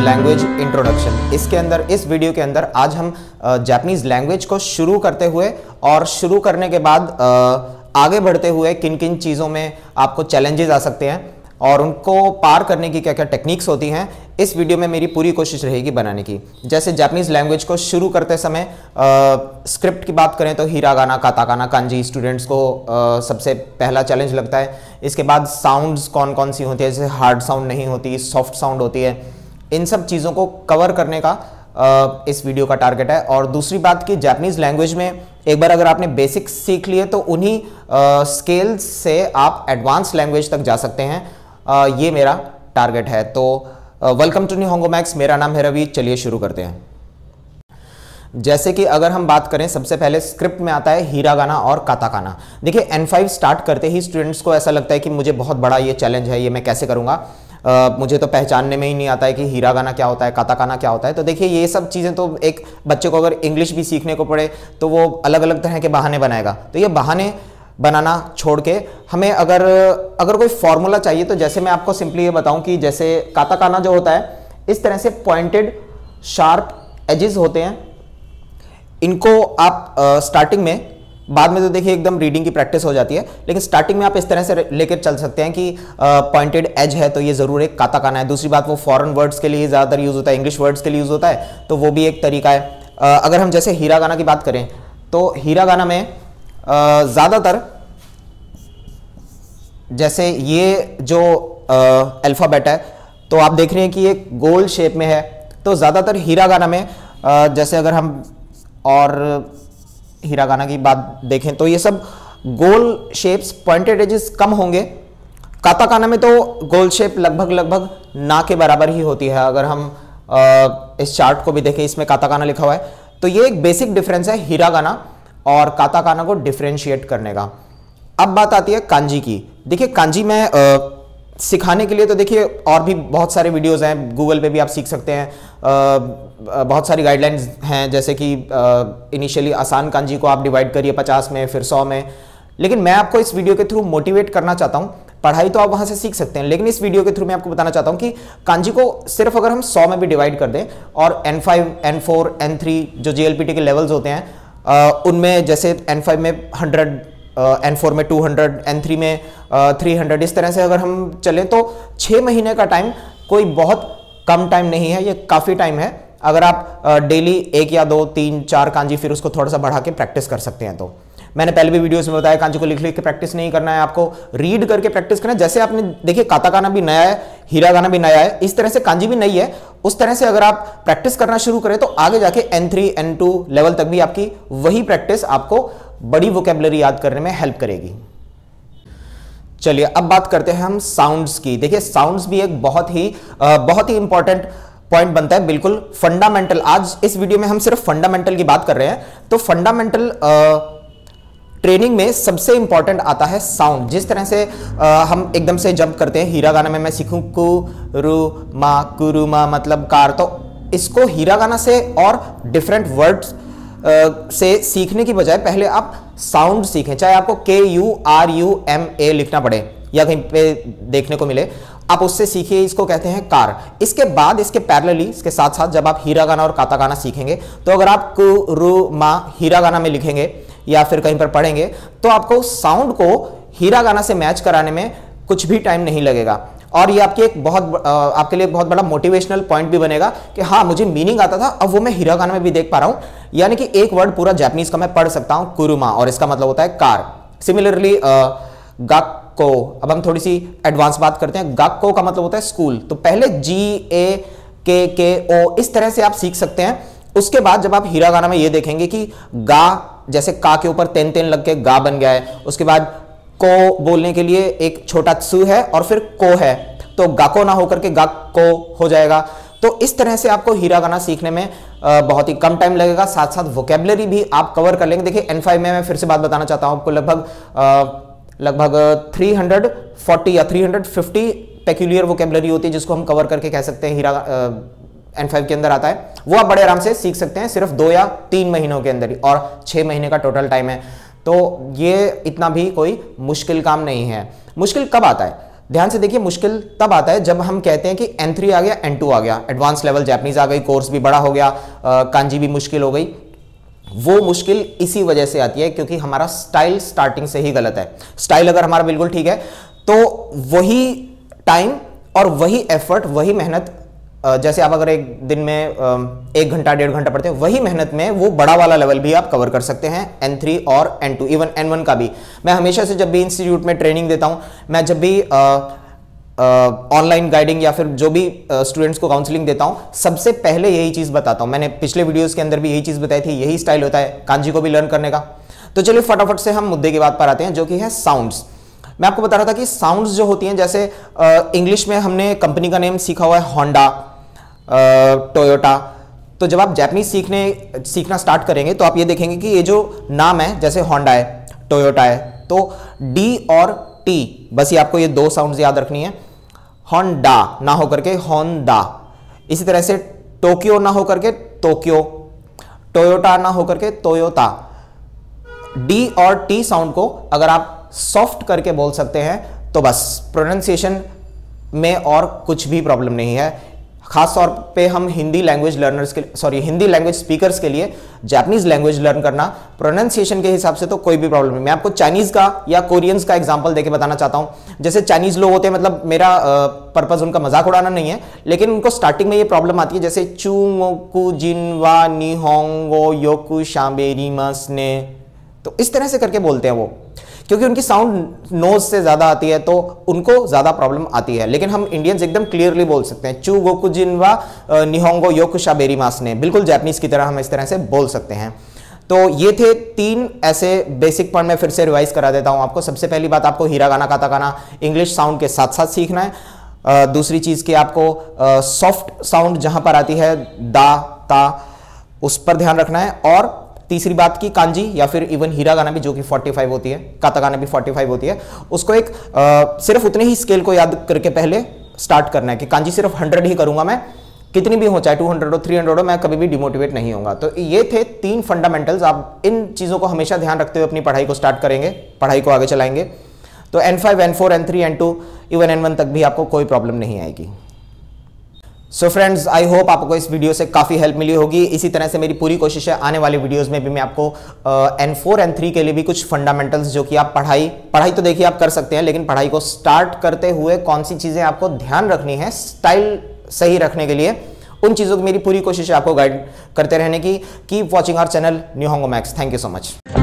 Language introduction. इसके अंदर, इस वीडियो के अंदर आज हम जापानीज लैंग्वेज को शुरू करते हुए और शुरू करने के बाद आगे बढ़ते हुए किन किन चीज़ों में आपको चैलेंजेस आ सकते हैं और उनको पार करने की क्या क्या टेक्निक्स होती हैं, इस वीडियो में मेरी पूरी कोशिश रहेगी बनाने की। जैसे जापानीज लैंग्वेज को शुरू करते समय स्क्रिप्ट की बात करें तो हिरागाना, काताकाना, कांजी स्टूडेंट्स को सबसे पहला चैलेंज लगता है। इसके बाद साउंड्स कौन कौन सी होती है, जैसे हार्ड साउंड नहीं होती, सॉफ्ट साउंड होती है, इन सब चीज़ों को कवर करने का इस वीडियो का टारगेट है। और दूसरी बात कि जापानीज लैंग्वेज में एक बार अगर आपने बेसिक्स सीख लिए तो उन्हीं स्केल्स से आप एडवांस लैंग्वेज तक जा सकते हैं। ये मेरा टारगेट है। तो वेलकम टू निहोंगोमैक्स, मेरा नाम है रवि। चलिए शुरू करते हैं। जैसे कि अगर हम बात करें, सबसे पहले स्क्रिप्ट में आता है हिरागाना और काताकाना। देखिए N5 स्टार्ट करते ही स्टूडेंट्स को ऐसा लगता है कि मुझे बहुत बड़ा ये चैलेंज है, ये मैं कैसे करूंगा, मुझे तो पहचानने में ही नहीं आता है कि हिरागाना क्या होता है, काताकाना क्या होता है। तो देखिए ये सब चीज़ें तो एक बच्चे को अगर इंग्लिश भी सीखने को पड़े तो वो अलग अलग तरह के बहाने बनाएगा। तो ये बहाने बनाना छोड़ के हमें अगर कोई फॉर्मूला चाहिए तो जैसे मैं आपको सिंपली ये बताऊं कि जैसे काताकाना जो होता है, इस तरह से पॉइंटेड शार्प एजेस होते हैं। इनको आप स्टार्टिंग में, बाद में तो देखिए एकदम रीडिंग की प्रैक्टिस हो जाती है, लेकिन स्टार्टिंग में आप इस तरह से लेकर चल सकते हैं कि पॉइंटेड एज है तो ये जरूर एक काताकाना है। दूसरी बात, वो फॉरेन वर्ड्स के लिए ज़्यादातर यूज़ होता है, इंग्लिश वर्ड्स के लिए यूज़ होता है, तो वो भी एक तरीका है। अगर हम जैसे हिरागाना की बात करें तो हिरागाना में ज़्यादातर जैसे ये जो अल्फ़ाबेट है तो आप देख रहे हैं कि ये गोल शेप में है। तो ज़्यादातर हिरागाना में जैसे अगर हम और हिरागाना की बात देखें तो ये सब गोल शेप्स, पॉइंटेड एजेस कम होंगे। काताकाना में तो गोल शेप लगभग ना के बराबर ही होती है। अगर हम इस चार्ट को भी देखें, इसमें काताकाना लिखा हुआ है। तो ये एक बेसिक डिफरेंस है हिरागाना और काताकाना को डिफरेंशिएट करने का। अब बात आती है कांजी की। देखिए कांजी में सिखाने के लिए तो देखिए और भी बहुत सारे वीडियोस हैं, गूगल पे भी आप सीख सकते हैं। बहुत सारी गाइडलाइंस हैं, जैसे कि इनिशियली आसान कांजी को आप डिवाइड करिए 50 में, फिर 100 में। लेकिन मैं आपको इस वीडियो के थ्रू मोटिवेट करना चाहता हूं। पढ़ाई तो आप वहां से सीख सकते हैं, लेकिन इस वीडियो के थ्रू मैं आपको बताना चाहता हूं कि कांजी को सिर्फ अगर हम 100 में भी डिवाइड कर दें और N5, N4, N3 जो JLPT के लेवल्स होते हैं उनमें, जैसे N5 में 100, N4 में 200, N3 में 300, इस तरह से अगर हम चलें तो 6 महीने का टाइम कोई बहुत कम टाइम नहीं है, ये काफ़ी टाइम है। अगर आप डेली 1 या 2, 3, 4 कांजी फिर उसको थोड़ा सा बढ़ा के प्रैक्टिस कर सकते हैं। तो मैंने पहले भी वीडियोस में बताया, कांजी को लिख लिख के प्रैक्टिस नहीं करना है, आपको रीड करके प्रैक्टिस करना है। जैसे आपने देखिए काताकाना भी नया है, हिरागाना भी नया है, इस तरह से कांजी भी नई है। उस तरह से अगर आप प्रैक्टिस करना शुरू करें तो आगे जाके N3, N2 लेवल तक भी आपकी वही प्रैक्टिस आपको बड़ी वोकैबुलरी याद करने में हेल्प करेगी। चलिए अब बात करते हैं हम साउंड्स की। देखिए साउंड्स भी एक बहुत ही इंपॉर्टेंट पॉइंट बनता है, बिल्कुल फंडामेंटल। आज इस वीडियो में हम सिर्फ फंडामेंटल की बात कर रहे हैं। तो फंडामेंटल ट्रेनिंग में सबसे इंपॉर्टेंट आता है साउंड। जिस तरह से हम एकदम से जंप करते हैं, हिरागाना में मैं सीखूं कुरुमा मतलब कार, तो इसको हिरागाना से और डिफरेंट वर्ड्स से सीखने की बजाय पहले आप साउंड सीखें। चाहे आपको KURUMA लिखना पड़े या कहीं पे देखने को मिले, आप उससे सीखिए। इसको कहते हैं कार। इसके बाद इसके पैरेलली, इसके साथ साथ जब आप हिरागाना और काताकाना सीखेंगे तो अगर आप कुरुमा हिरागाना में लिखेंगे या फिर कहीं पर पढ़ेंगे तो आपको साउंड को हिरागाना से मैच कराने में कुछ भी टाइम नहीं लगेगा। और ये आपके आपके लिए बहुत बड़ा मोटिवेशनल पॉइंट भी बनेगा कि हाँ, मुझे मीनिंग आता था, अब वो मैं हिरागाना में भी देख पा रहा हूं। यानी कि एक वर्ड पूरा जापानीज का मैं पढ़ सकता हूं, कुरुमा, और इसका मतलब होता है कार। सिमिलरली गाक्को, अब हम थोड़ी सी एडवांस बात करते हैं। गाक्को का मतलब होता है स्कूल। तो पहले GAKKO इस तरह से आप सीख सकते हैं। उसके बाद जब आप हिरागाना में ये देखेंगे कि गा, जैसे का के ऊपर तेन तेन लग के गा बन गया है, उसके बाद को बोलने के लिए एक छोटा त्सु है और फिर को है, तो गाको ना होकर के गाको हो जाएगा। तो इस तरह से आपको हिरागाना सीखने में बहुत ही कम टाइम लगेगा, साथ साथ वोकैबुलरी भी आप कवर कर लेंगे। देखिए N5 में मैं फिर से बात बताना चाहता हूं आपको, लगभग 340 या 350 पेक्यूलियर वोकैबुलरी होती है, जिसको हम कवर करके कह सकते हैं N5 के अंदर आता है। वो आप बड़े आराम से सीख सकते हैं सिर्फ 2 या 3 महीनों के अंदर ही, और 6 महीने का टोटल टाइम है। तो ये इतना भी कोई मुश्किल काम नहीं है। मुश्किल कब आता है? ध्यान से देखिए, मुश्किल तब आता है जब हम कहते हैं कि N3 आ गया, N2 आ गया, एडवांस लेवल जापानीज आ गई, कोर्स भी बड़ा हो गया, कांजी भी मुश्किल हो गई। वो मुश्किल इसी वजह से आती है क्योंकि हमारा स्टाइल स्टार्टिंग से ही गलत है। स्टाइल अगर हमारा बिल्कुल ठीक है तो वही टाइम और वही एफर्ट, वही मेहनत, जैसे आप अगर एक दिन में 1 घंटा 1.5 घंटा पढ़ते हैं, वही मेहनत में वो बड़ा वाला लेवल भी आप कवर कर सकते हैं, N3 और N2, इवन N1 का भी। मैं हमेशा से जब भी इंस्टीट्यूट में ट्रेनिंग देता हूं, मैं जब भी ऑनलाइन गाइडिंग या फिर जो भी स्टूडेंट्स को काउंसलिंग देता हूं, सबसे पहले यही चीज बताता हूं। मैंने पिछले वीडियोस के अंदर भी यही चीज बताई थी, यही स्टाइल होता है कांजी को भी लर्न करने का। तो चलिए फटाफट से हम मुद्दे की बात पर आते हैं, जो कि है साउंड्स। मैं आपको बता रहा था कि साउंड्स जो होती हैं, जैसे इंग्लिश में हमने कंपनी का नेम सीखा हुआ है होंडा, टोयोटा। तो जब आप जापानीज सीखना स्टार्ट करेंगे तो आप ये देखेंगे कि ये जो नाम है, जैसे होंडा है, टोयोटा है, तो डी और टी, बस ये आपको ये 2 साउंड्स याद रखनी है। होंडा ना होकर के होंडा, इसी तरह से टोक्यो ना होकर के टोक्यो, टोयोटा ना होकर के टोयोटा। डी और टी साउंड को अगर आप सॉफ्ट करके बोल सकते हैं तो बस प्रोनाउंसिएशन में और कुछ भी प्रॉब्लम नहीं है। खास तौर पे हम हिंदी लैंग्वेज लर्नर्स के हिंदी लैंग्वेज स्पीकर्स के लिए जापानीज लैंग्वेज लर्न करना प्रोनाउंसिएशन के हिसाब से तो कोई भी प्रॉब्लम नहीं। मैं आपको चाइनीज का या कोरियंस का एग्जांपल देके बताना चाहता हूं। जैसे चाइनीज लोग होते हैं, मतलब मेरा पर्पस उनका मजाक उड़ाना नहीं है, लेकिन उनको स्टार्टिंग में ये प्रॉब्लम आती है, जैसे चूंगोकू जिनवा निहोंगो योकु शाबेरिमास ने, तो इस तरह से करके बोलते हैं वो, क्योंकि उनकी साउंड नोज से ज्यादा आती है तो उनको ज्यादा प्रॉब्लम आती है। लेकिन हम इंडियंस एकदम क्लियरली बोल सकते हैं, चू गोकु जिनवा निहोंगो योकु शाबेरिमास ने, बिल्कुल जापानीज की तरह हम इस तरह से बोल सकते हैं। तो ये थे 3 ऐसे बेसिक पॉइंट। मैं फिर से रिवाइज करा देता हूं आपको। सबसे पहली बात, आपको हिरागाना काताकाना इंग्लिश साउंड के साथ साथ सीखना है। दूसरी चीज की आपको सॉफ्ट साउंड जहां पर आती है दा ता, उस पर ध्यान रखना है। और तीसरी बात की कांजी या फिर इवन हिरागाना भी, जो कि 45 होती है, काताकाना भी 45 होती है, उसको एक सिर्फ उतने ही स्केल को याद करके पहले स्टार्ट करना है कि कांजी सिर्फ 100 ही करूंगा मैं, कितनी भी हो, चाहे 200 हो 300 हो, मैं कभी भी डिमोटिवेट नहीं होऊंगा। तो ये थे 3 फंडामेंटल्स। आप इन चीजों को हमेशा ध्यान रखते हुए अपनी पढ़ाई को स्टार्ट करेंगे, पढ़ाई को आगे चलाएंगे, तो N5 N4 N3 N2 even N1 तक भी आपको कोई प्रॉब्लम नहीं आएगी। सो फ्रेंड्स, आई होप आपको इस वीडियो से काफ़ी हेल्प मिली होगी। इसी तरह से मेरी पूरी कोशिश है आने वाली वीडियोस में भी मैं आपको N4 N3 के लिए भी कुछ फंडामेंटल्स, जो कि आप पढ़ाई तो देखिए आप कर सकते हैं, लेकिन पढ़ाई को स्टार्ट करते हुए कौन सी चीज़ें आपको ध्यान रखनी है स्टाइल सही रखने के लिए, उन चीज़ों की मेरी पूरी कोशिश है आपको गाइड करते रहने की। कीप वॉचिंग आवर चैनल न्यूहोंगोमैक्स। Thank you so much.